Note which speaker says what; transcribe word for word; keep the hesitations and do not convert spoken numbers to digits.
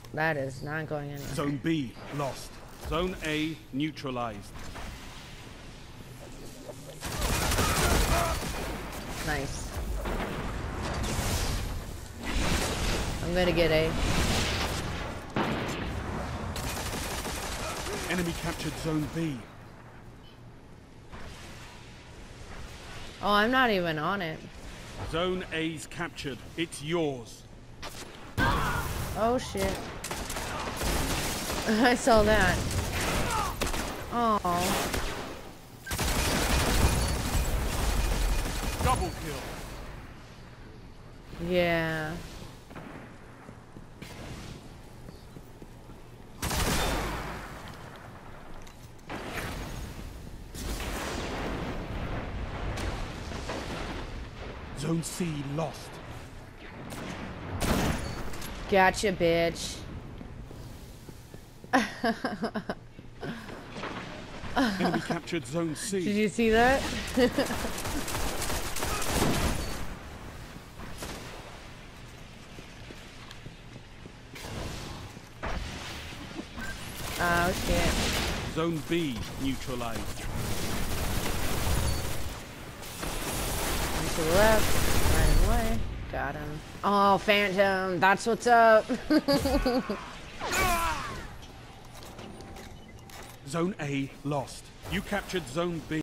Speaker 1: That is not going anywhere.
Speaker 2: Zone B lost. Zone A neutralized.
Speaker 1: Nice. I'm gonna get A.
Speaker 2: Enemy captured Zone B.
Speaker 1: Oh, I'm not even on it.
Speaker 2: Zone A's captured. It's yours.
Speaker 1: Oh shit. I saw that. Oh.
Speaker 2: Double kill.
Speaker 1: Yeah.
Speaker 2: Zone C lost.
Speaker 1: Gotcha, bitch.
Speaker 2: Enemy captured Zone C.
Speaker 1: Did you see that? Oh shit.
Speaker 2: Zone B neutralized.
Speaker 1: To the left, right away. Got him. Oh, Phantom, that's what's up.
Speaker 2: Zone A lost. You captured Zone B.